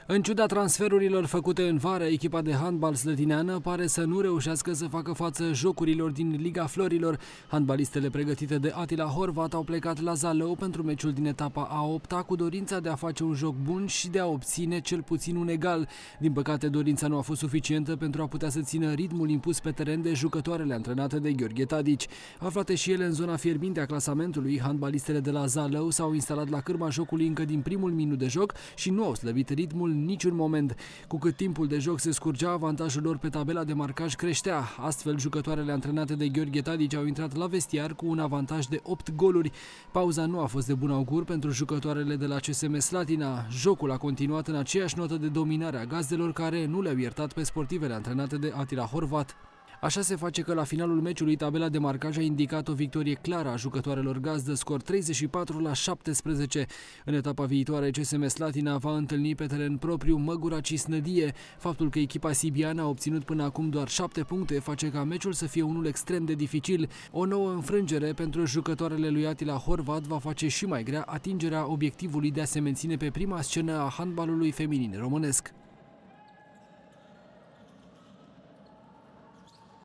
În ciuda transferurilor făcute în vară, echipa de handbal slătineană pare să nu reușească să facă față jocurilor din Liga Florilor. Handbalistele pregătite de Attila Horvat au plecat la Zalău pentru meciul din etapa a 8-a cu dorința de a face un joc bun și de a obține cel puțin un egal. Din păcate, dorința nu a fost suficientă pentru a putea să țină ritmul impus pe teren de jucătoarele antrenate de Gheorghe Tadici. Aflate și ele în zona fierbinte a clasamentului, handbalistele de la Zalău s-au instalat la cârma jocului încă din primul minut de joc și nu au slăbit ritmul niciun moment. Cu cât timpul de joc se scurgea, avantajul lor pe tabela de marcaj creștea. Astfel, jucătoarele antrenate de Gheorghe Tadici au intrat la vestiar cu un avantaj de 8 goluri. Pauza nu a fost de bun augur pentru jucătoarele de la CSM Slatina. Jocul a continuat în aceeași notă de dominare a gazdelor, care nu le-au iertat pe sportivele antrenate de Attila Horvat. Așa se face că la finalul meciului tabela de marcaj a indicat o victorie clară a jucătoarelor gazdă, scor 34-17. În etapa viitoare, CSM Slatina va întâlni pe teren propriu Măgura Cisnădie. Faptul că echipa sibiană a obținut până acum doar 7 puncte face ca meciul să fie unul extrem de dificil. O nouă înfrângere pentru jucătoarele lui Attila Horvat va face și mai grea atingerea obiectivului de a se menține pe prima scenă a handbalului feminin românesc.